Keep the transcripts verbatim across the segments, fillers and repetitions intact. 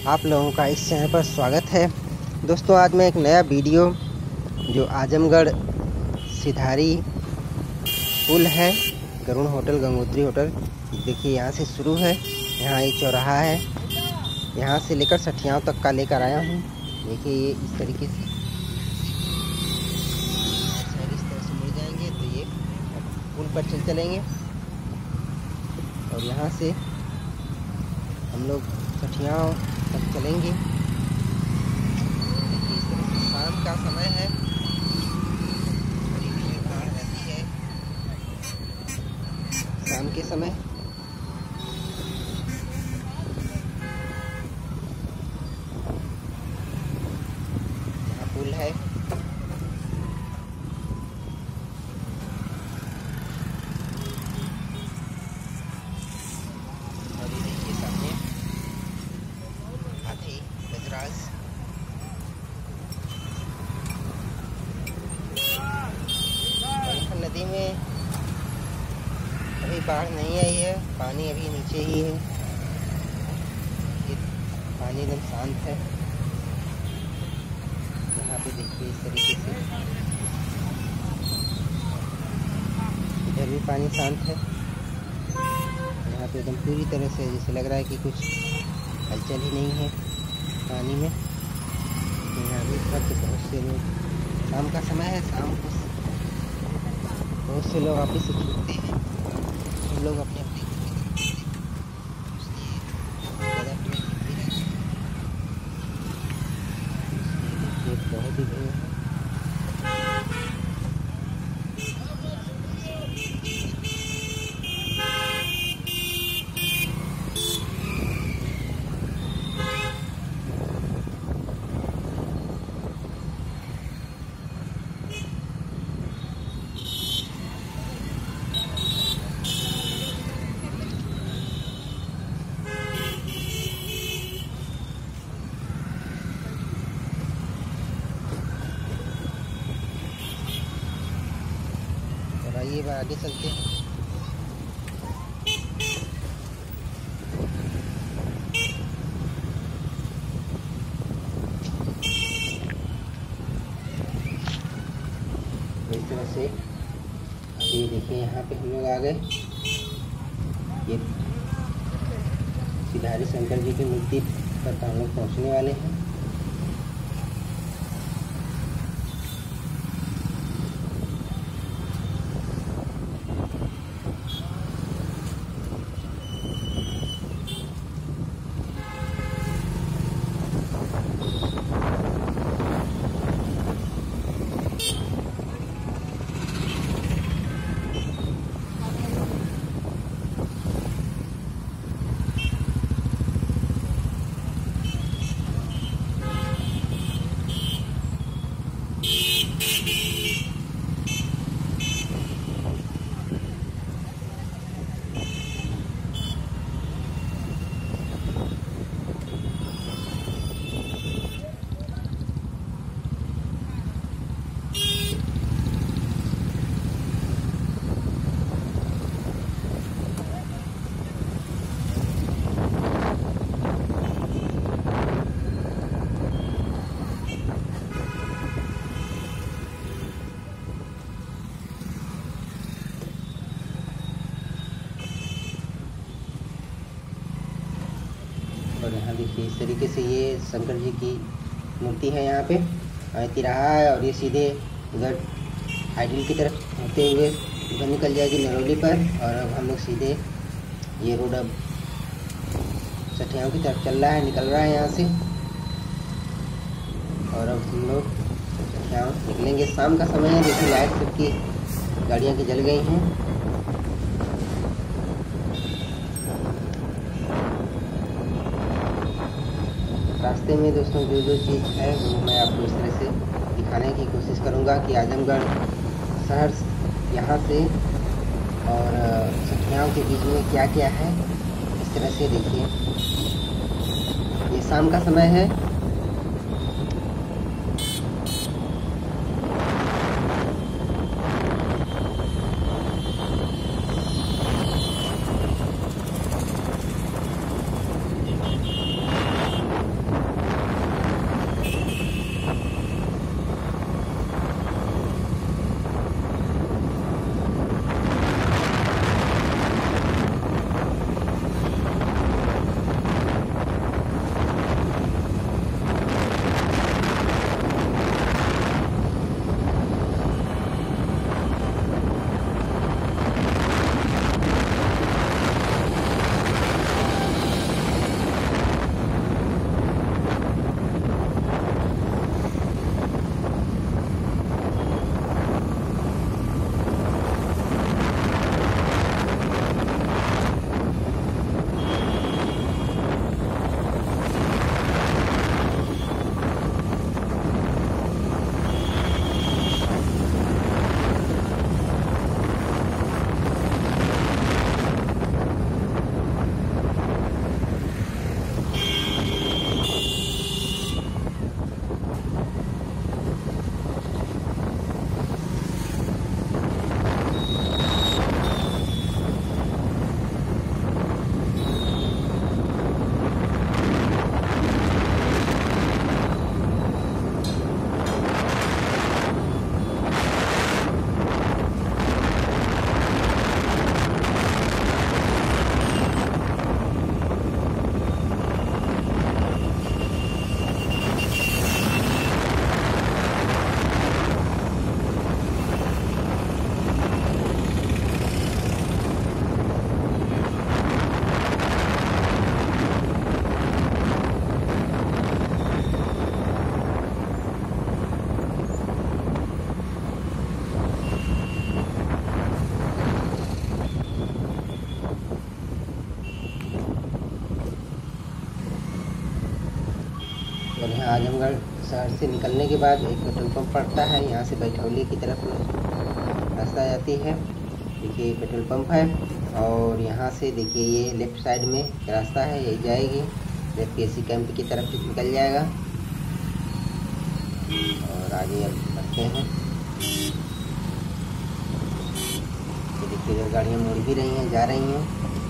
आप लोगों का इस चैनल पर स्वागत है। दोस्तों, आज मैं एक नया वीडियो जो आजमगढ़ सिधारी पुल है, गरुण होटल, गंगोत्री होटल, देखिए यहाँ से शुरू है। यहाँ एक चौराहा है, यहाँ से लेकर सठियाव तक का लेकर आया हूँ। देखिए ये इस तरीके से इस तरह से मुड़ जाएंगे तो ये पुल पर चल चलेंगे और यहाँ से हम लोग सठियाव तक चलेंगे। देखिए इस तरह से शाम का समय है, बड़ी भीड़ भाड़ रहती है शाम के समय। यहाँ पुल है, और ये देखिए सामने हाथी गजराज। नदी में अभी बाढ़ नहीं आई है, पानी अभी नीचे ही है, ये पानी एकदम शांत है। यहाँ पे देखिए इस तरीके से इधर भी पानी शांत है। यहाँ पे एकदम पूरी तरह से जैसे लग रहा है कि कुछ हलचल ही नहीं है पानी में। यहाँ भी पर बहुत से लोग, शाम का समय है, शाम को बहुत से लोग वापिस से छूटते हैं। हम लोग अपने अपने बहुत ही भीड़ है। आइए आगे चलते हैं। इस तरह से ये देखिए यहाँ पे हम लोग आ गए। ये सिधारी शंकर जी की मूर्ति पर हम लोग पहुँचने वाले हैं। और यहाँ देखिए इस तरीके से ये शंकर जी की मूर्ति है। यहाँ पे तिराहा है और ये सीधे उधर आइडियल की तरफ होते हुए उधर निकल जाएगी नरौली पर। और अब हम लोग सीधे ये रोड अब सठियाव की तरफ चल रहा है, निकल रहा है यहाँ से। और अब हम लोग सठियाव निकलेंगे। शाम का समय है, देखिए लाइट सबकी गाड़ियाँ की जल गई हैं। रास्ते में दोस्तों जो जो चीज़ है वो मैं आपको इस तरह से दिखाने की कोशिश करूँगा कि आजमगढ़ शहर यहाँ से और सठियाव के बीच में क्या क्या है। इस तरह से देखिए ये शाम का समय है। और यहाँ आजमगढ़ शहर से निकलने के बाद एक पेट्रोल पंप पड़ता है, यहाँ से बैठौली की तरफ रास्ता जाती है। देखिए पेट्रोल पंप है और यहाँ से देखिए ये लेफ्ट साइड में रास्ता है, यही जाएगी एफपीएससी कैंप की तरफ निकल जाएगा। और आगे अब बढ़ते हैं। तो देखिए गाड़ियाँ मुड़ भी रही हैं, जा रही हैं।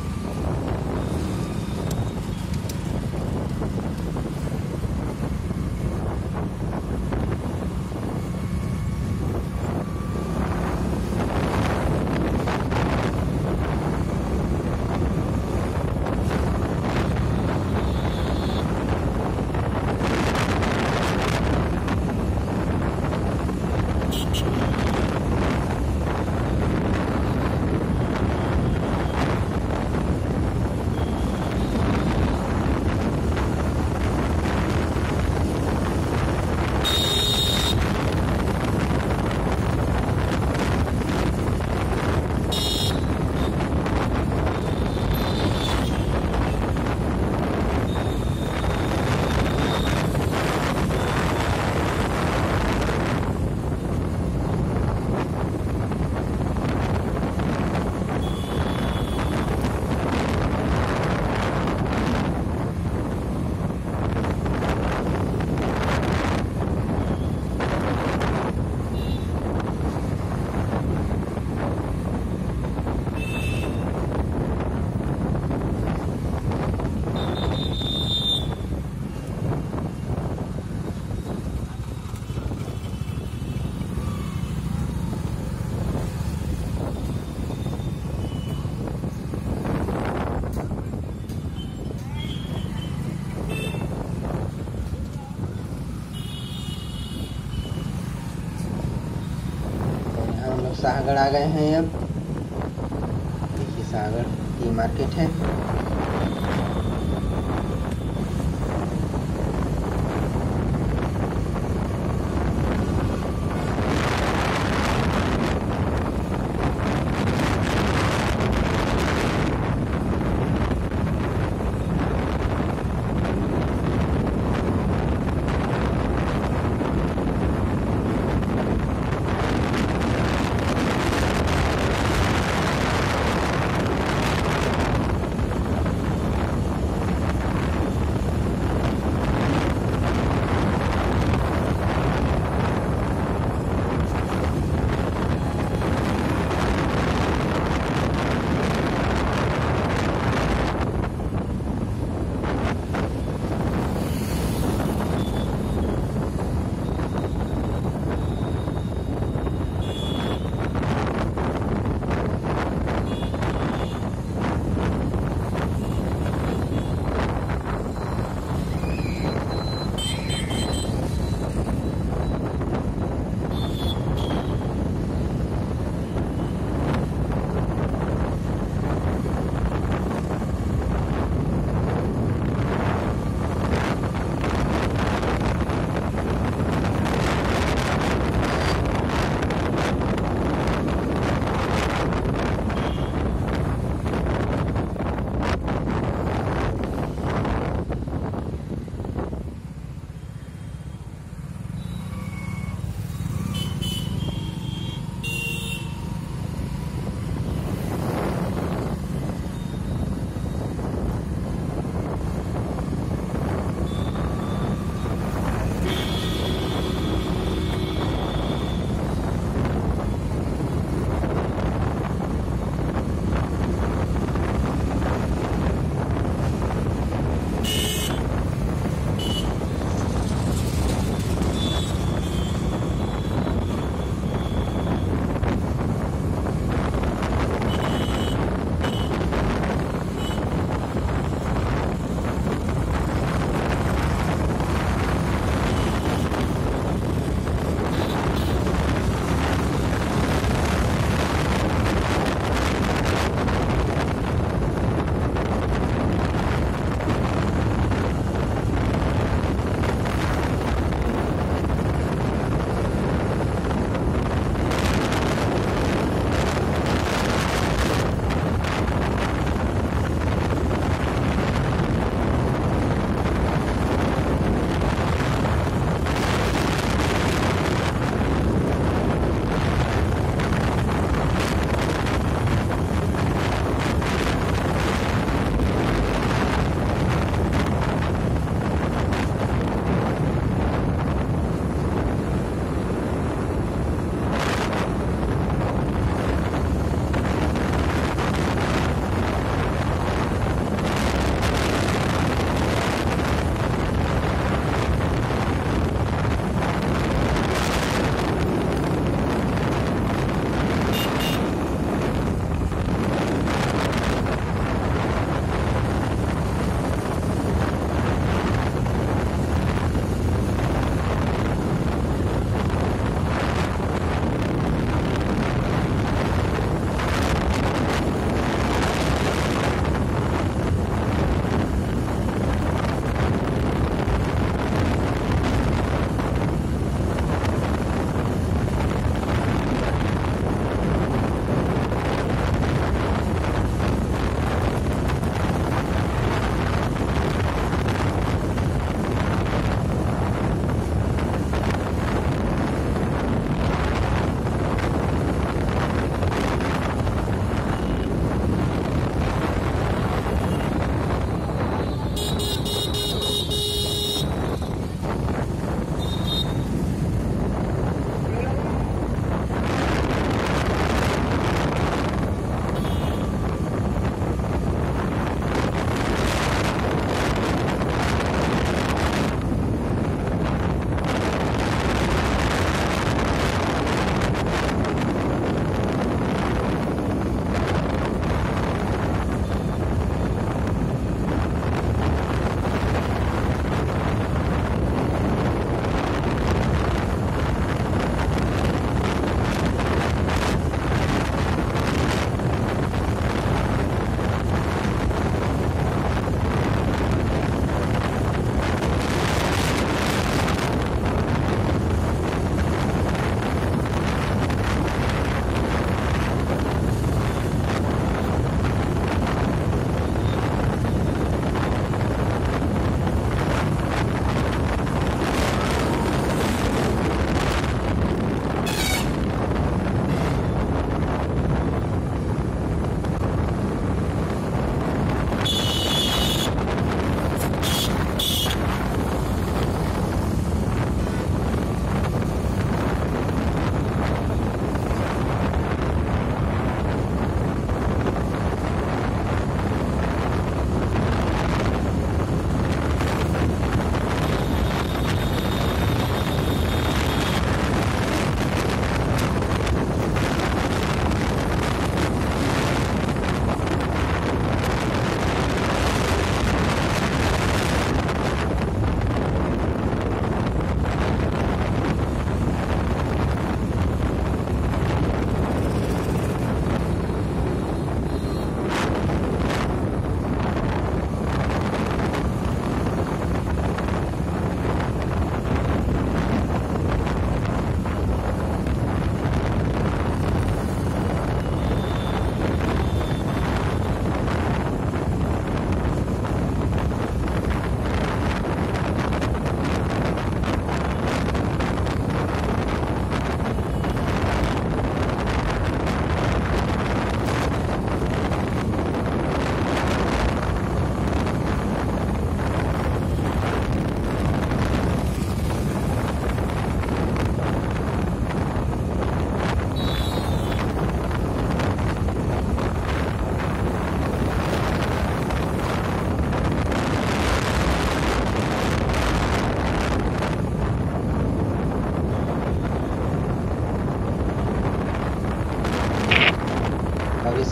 शाहगढ़ आ गए हैं। अब देखिए शाहगढ़ की मार्केट है।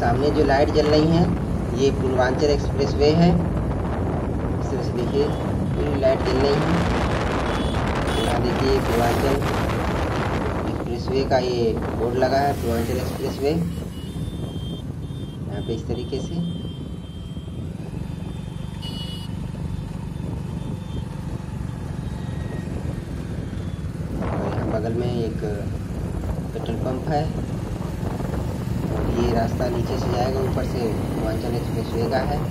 सामने जो लाइट जल रही हैं ये पूर्वांचल एक्सप्रेस वे है। इस तरह से देखिए पूरी लाइट जल रही है। यहाँ देखिए पूर्वांचल एक्सप्रेस वे का ये बोर्ड लगा है, पूर्वांचल एक्सप्रेस वे। यहाँ पे इस तरीके से और यहाँ बगल में एक पेट्रोल पंप है और ये रास्ता नीचे से जाएगा, ऊपर से पूर्वांचल एक्सप्रेस वे का है।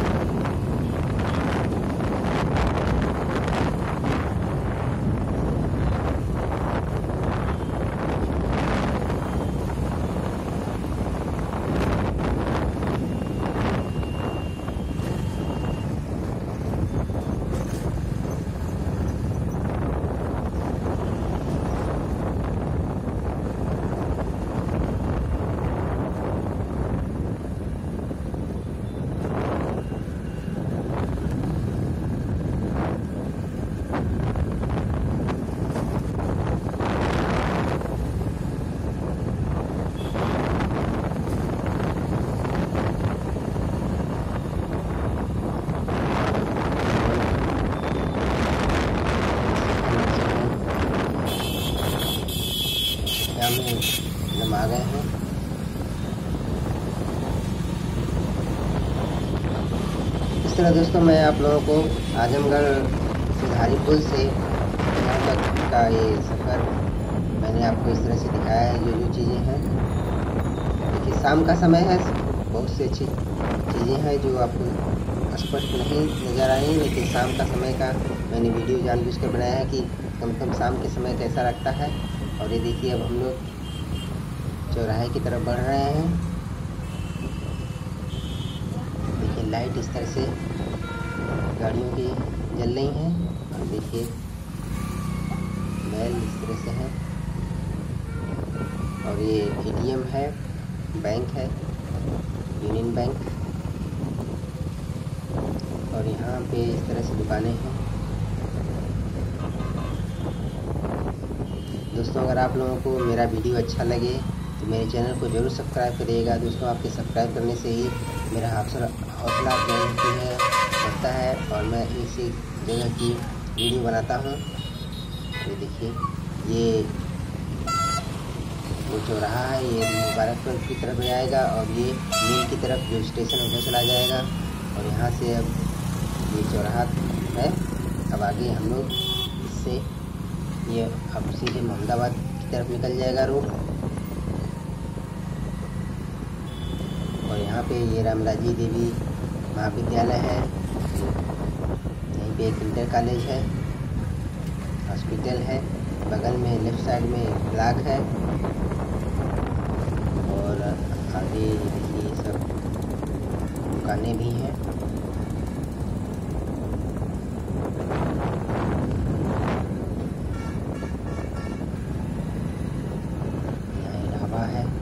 में हम आ गए हैं। इस तरह दोस्तों मैं आप लोगों को आजमगढ़ सिधारी पुल से यहाँ तक का ये सफ़र मैंने आपको इस तरह से दिखाया है। जो जो चीज़ें हैं देखिए, शाम का समय है, बहुत सी अच्छी चीज़ें हैं जो आपको स्पष्ट नहीं नज़र आई, लेकिन शाम का समय का मैंने वीडियो जानबूझकर बनाया है कि कम से कम शाम के समय कैसा लगता है। और ये देखिए अब हम लोग चौराहे की तरफ बढ़ रहे हैं। देखिए लाइट इस तरह से गाड़ियों की जल रही हैं और देखिए बैल इस तरह से है और ये एटीएम है, बैंक है, यूनियन बैंक। और यहाँ पे इस तरह से दुकानें हैं। दोस्तों अगर आप लोगों को मेरा वीडियो अच्छा लगे तो मेरे चैनल को ज़रूर सब्सक्राइब करिएगा। दोस्तों आपके सब्सक्राइब करने से ही मेरा हौसला हौसला अफजाई होती है होता है और मैं इसी जगह की वीडियो बनाता हूँ। ये देखिए ये वो चौराहा है, ये मुबारकपुर की तरफ जाएगा और ये मील की तरफ जो स्टेशन उधर चला जाएगा। और यहाँ से अब ये चौराहा है, अब आगे हम लोग इससे ये अब सीधे मोहम्मदाबाद की तरफ निकल जाएगा रोड। और यहाँ पे ये रामराजी देवी महाविद्यालय है, यहीं पे एक इंटर कॉलेज है, हॉस्पिटल है, बगल में लेफ्ट साइड में ब्लॉक है और आगे ये सब दुकानें भी हैं। है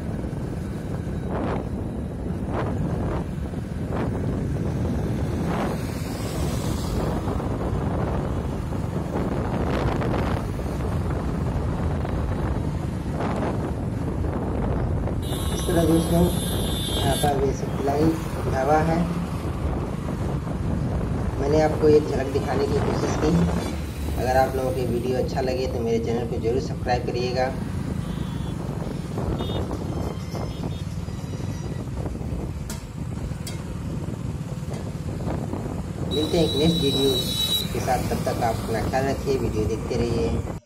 इस तरह दोस्तों यहाँ पर ये सप्लाई ढाबा है। मैंने आपको एक झलक दिखाने की कोशिश की। अगर आप लोगों की वीडियो अच्छा लगे तो मेरे चैनल को जरूर सब्सक्राइब करिएगा। मिलते हैं एक नेक्स्ट वीडियो के साथ, तब तक आप अपना ख्याल रखिए, वीडियो देखते रहिए।